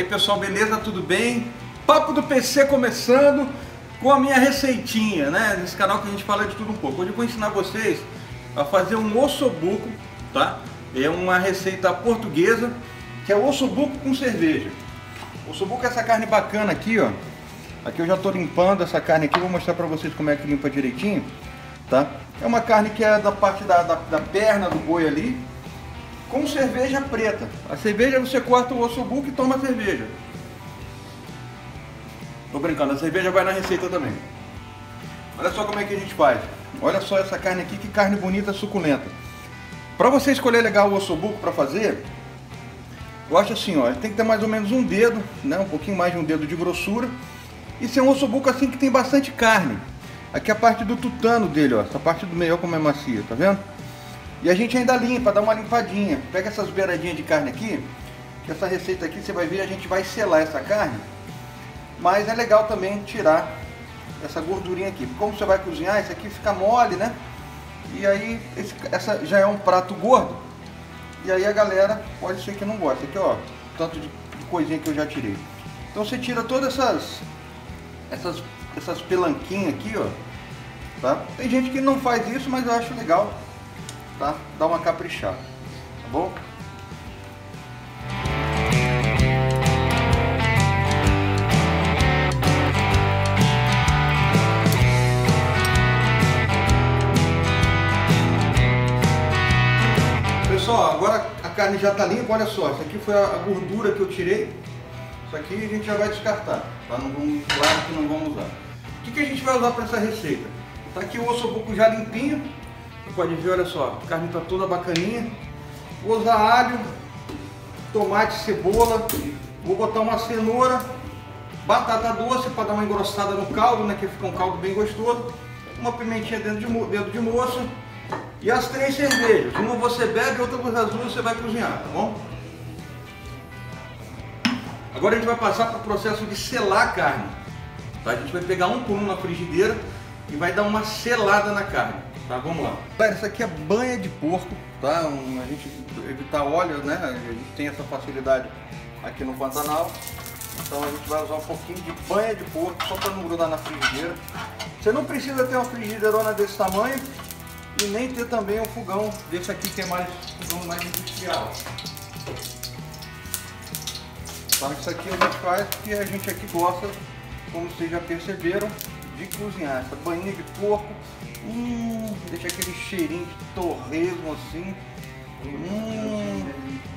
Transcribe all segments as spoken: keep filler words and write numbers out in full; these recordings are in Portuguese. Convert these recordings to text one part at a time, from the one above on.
pessoal, beleza? Tudo bem? Papo do P C começando com a minha receitinha, né? Nesse canal que a gente fala de tudo um pouco. Hoje eu vou ensinar vocês a fazer um ossobuco, tá? É uma receita portuguesa que é o ossobuco com cerveja. O ossobuco é essa carne bacana aqui, ó. Aqui eu já tô limpando essa carne aqui, vou mostrar pra vocês como é que limpa direitinho, tá? É uma carne que é da parte da, da, da perna do boi ali, com cerveja preta. A cerveja você corta o ossobuco e toma a cerveja. Tô brincando, a cerveja vai na receita também. Olha só como é que a gente faz. Olha só essa carne aqui, que carne bonita, suculenta. Para você escolher legal o ossobuco para fazer, eu acho assim, ó, tem que ter mais ou menos um dedo, né, um pouquinho mais de um dedo de grossura, e ser um ossobuco assim que tem bastante carne. Aqui a parte do tutano dele, ó, essa parte do meio como é macia, tá vendo? E a gente ainda limpa, dá uma limpadinha. Pega essas beiradinhas de carne aqui, que essa receita aqui você vai ver, a gente vai selar essa carne. Mas é legal também tirar essa gordurinha aqui. Como você vai cozinhar, isso aqui fica mole, né? E aí, esse, essa já é um prato gordo. E aí a galera pode ser que não gosta. Aqui, ó, tanto de coisinha que eu já tirei. Então você tira todas essas, essas, essas pelanquinhas aqui, ó. Tá? Tem gente que não faz isso, mas eu acho legal. Tá? Dá uma caprichada, tá bom? Pessoal, agora a carne já tá limpa, olha só, isso aqui foi a gordura que eu tirei. Isso aqui a gente já vai descartar, tá? Não vamos, claro que não vamos usar. O que, que a gente vai usar para essa receita? Tá aqui o ossobuco já limpinho. Você pode ver, olha só, a carne tá toda bacaninha. Vou usar alho, tomate, cebola. Vou botar uma cenoura, batata doce para dar uma engrossada no caldo, né? Que fica um caldo bem gostoso. Uma pimentinha dentro de, dedo de moça. E as três cervejas. Uma você bebe, outra você você vai cozinhar, tá bom? Agora a gente vai passar para o processo de selar a carne. Tá? A gente vai pegar um por um na frigideira e vai dar uma selada na carne. Tá, vamos lá. Essa aqui é banha de porco, tá? Um, a gente evitar óleo, né? A gente tem essa facilidade aqui no Pantanal. Então a gente vai usar um pouquinho de banha de porco, só para não grudar na frigideira. Você não precisa ter uma frigideirona desse tamanho e nem ter também um fogão desse aqui que é mais fogão mais industrial. Então isso aqui a gente faz porque a gente aqui gosta, como vocês já perceberam, de cozinhar. Essa banhinha de porco, hum, deixa aquele cheirinho de torresmo assim. Hum,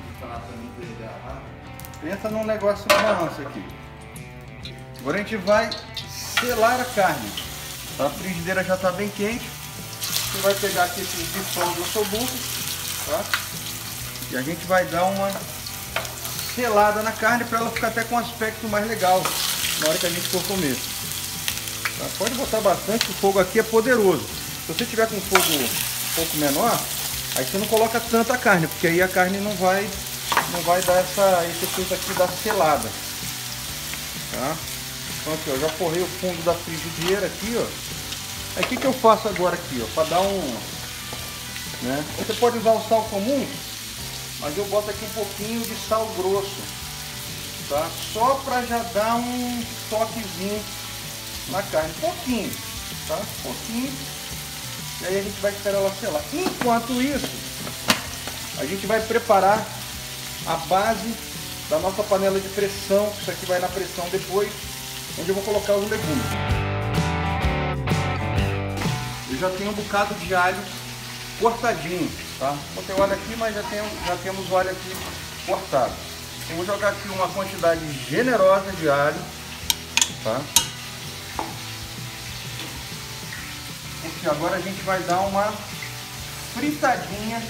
pensa num negócio manso aqui. Agora a gente vai selar a carne. A frigideira já está bem quente. Você vai pegar aqui esse bifão do ossobuco, tá? E a gente vai dar uma selada na carne para ela ficar até com um aspecto mais legal na hora que a gente for comer. Tá? Pode botar bastante, o fogo aqui é poderoso. Se você tiver com um fogo um pouco menor, aí você não coloca tanta carne, porque aí a carne não vai, não vai dar essa, esse efeito aqui da selada. Tá? Então aqui, ó, já forrei o fundo da frigideira aqui, ó. Aí o que, que eu faço agora aqui, ó, para dar um, né? Você pode usar o sal comum, mas eu boto aqui um pouquinho de sal grosso, tá? Só para já dar um toquezinho na carne, pouquinho, tá? Pouquinho. E aí a gente vai esperar ela selar. Enquanto isso, a gente vai preparar a base da nossa panela de pressão. Isso aqui vai na pressão depois, onde eu vou colocar os legumes. Eu já tenho um bocado de alho cortadinho, tá? Botei o alho aqui, mas já, tenho, já temos o alho aqui cortado. Eu vou jogar aqui uma quantidade generosa de alho, tá? Porque agora a gente vai dar uma fritadinha.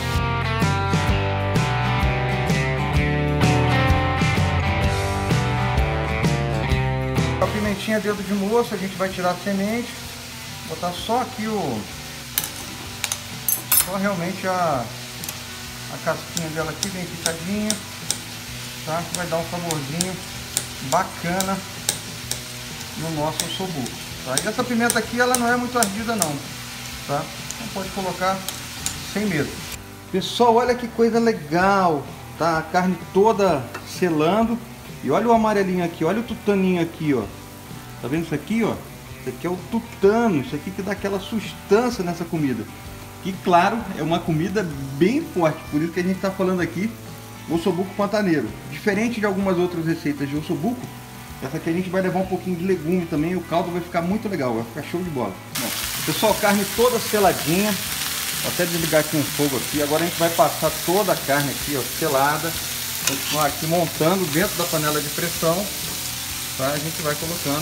A pimentinha dedo de moça, a gente vai tirar a semente. Botar só aqui o... Só realmente a... A casquinha dela aqui bem picadinha. Tá? Que vai dar um saborzinho bacana no nosso ossobuco. Tá? E essa pimenta aqui, ela não é muito ardida não. Tá? Então pode colocar sem medo. Pessoal, olha que coisa legal. Tá? A carne toda selando. E olha o amarelinho aqui, olha o tutaninho aqui, ó. Tá vendo isso aqui, ó? Isso aqui é o tutano, isso aqui que dá aquela sustância nessa comida. Que, claro, é uma comida bem forte, por isso que a gente tá falando aqui ossobuco pantaneiro. Diferente de algumas outras receitas de ossobuco, essa aqui a gente vai levar um pouquinho de legume também, e o caldo vai ficar muito legal, vai ficar show de bola. Bom, pessoal, carne toda seladinha. Vou até desligar aqui um fogo aqui. Agora a gente vai passar toda a carne aqui, ó, selada. Continuar aqui montando dentro da panela de pressão, tá? A gente vai colocando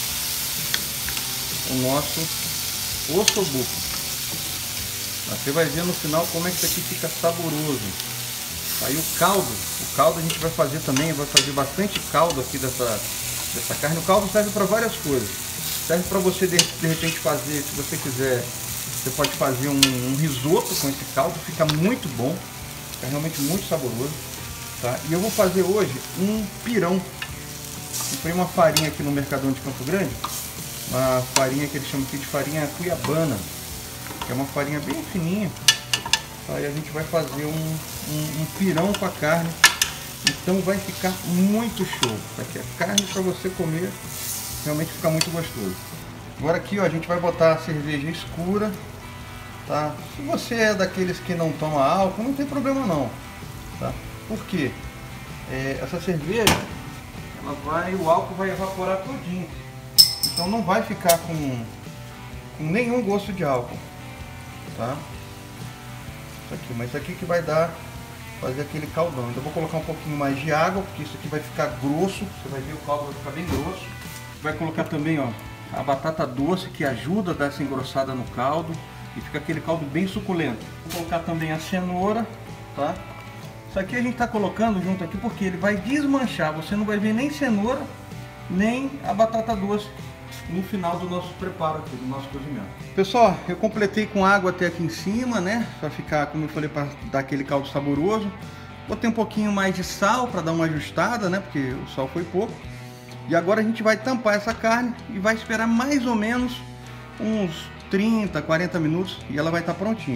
o nosso ossobuco. Você vai ver no final como é que isso aqui fica saboroso. Aí o caldo, o caldo a gente vai fazer também, vai fazer bastante caldo aqui dessa, dessa carne. O caldo serve para várias coisas. Serve para você de, de repente fazer, se você quiser, você pode fazer um, um risoto com esse caldo, fica muito bom, fica realmente muito saboroso. Tá? E eu vou fazer hoje um pirão. Comprei uma farinha aqui no Mercadão de Campo Grande, uma farinha que eles chamam aqui de farinha cuiabana, que é uma farinha bem fininha. Tá? E a gente vai fazer um, um, um pirão com a carne, então vai ficar muito show. Aqui a carne para você comer, realmente fica muito gostoso. Agora aqui, ó, a gente vai botar a cerveja escura, tá? Se você é daqueles que não toma álcool, não tem problema não, tá? Por quê? É, essa cerveja, ela vai, o álcool vai evaporar todinho, então não vai ficar com, com nenhum gosto de álcool, tá? Isso aqui, mas isso aqui que vai dar, fazer aquele caldão. Então eu vou colocar um pouquinho mais de água, porque isso aqui vai ficar grosso, você vai ver o caldo vai ficar bem grosso. Vai colocar também, ó, a batata doce, que ajuda a dar essa engrossada no caldo e fica aquele caldo bem suculento. Vou colocar também a cenoura, tá? Isso aqui a gente está colocando junto aqui porque ele vai desmanchar, você não vai ver nem cenoura, nem a batata doce no final do nosso preparo aqui, do nosso cozimento. Pessoal, eu completei com água até aqui em cima, né? Para ficar, como eu falei, para dar aquele caldo saboroso. Botei um pouquinho mais de sal para dar uma ajustada, né? Porque o sal foi pouco. E agora a gente vai tampar essa carne e vai esperar mais ou menos uns trinta, quarenta minutos e ela vai estar prontinha.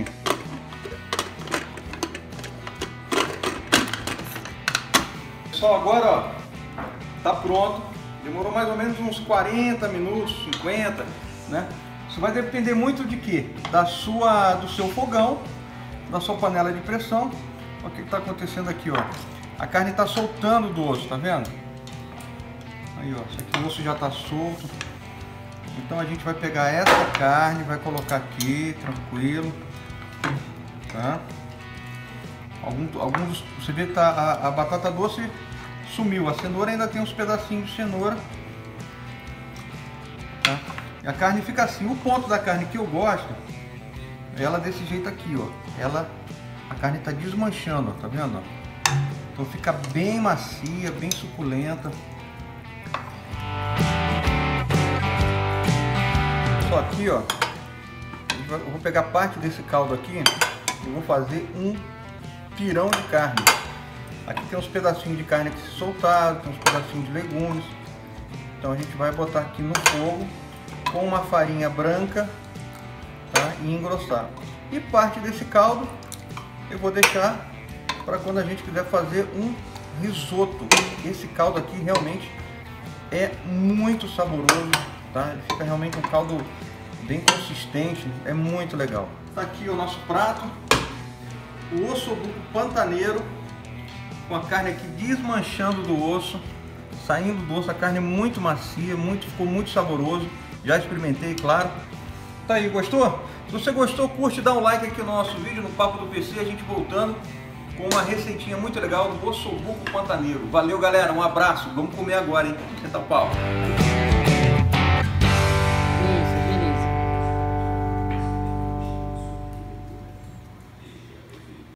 Pessoal, agora, ó, tá pronto. Demorou mais ou menos uns quarenta minutos, cinquenta, né? Isso vai depender muito de quê? Da sua, do seu fogão, da sua panela de pressão. Olha o que está acontecendo aqui, ó. A carne está soltando do osso, tá vendo? Aí, ó, esse aqui, o osso já está solto. Então a gente vai pegar essa carne, vai colocar aqui, tranquilo, tá? Alguns, alguns você vê que tá, a, a batata doce sumiu, a cenoura ainda tem uns pedacinhos de cenoura, tá? E a carne fica assim. O ponto da carne que eu gosto é ela desse jeito aqui, ó. Ela, a carne tá desmanchando, ó, tá vendo? Então fica bem macia, bem suculenta. Só aqui, ó, eu vou pegar parte desse caldo aqui e vou fazer um pirão de carne. Aqui tem uns pedacinhos de carne que se soltaram, tem uns pedacinhos de legumes. Então a gente vai botar aqui no fogo com uma farinha branca, tá? E engrossar. E parte desse caldo eu vou deixar para quando a gente quiser fazer um risoto. Esse caldo aqui realmente é muito saboroso, tá? Ele fica realmente um caldo bem consistente, é muito legal. Tá aqui o nosso prato, o ossobuco pantaneiro, com a carne aqui desmanchando do osso, saindo do osso, a carne muito macia, muito, ficou muito saboroso. Já experimentei, claro. Tá aí, gostou? Se você gostou, curte, dá um like aqui no nosso vídeo, no Papo do P C, a gente voltando com uma receitinha muito legal do ossobuco pantaneiro. Valeu, galera, um abraço, vamos comer agora, hein? Senta o pau.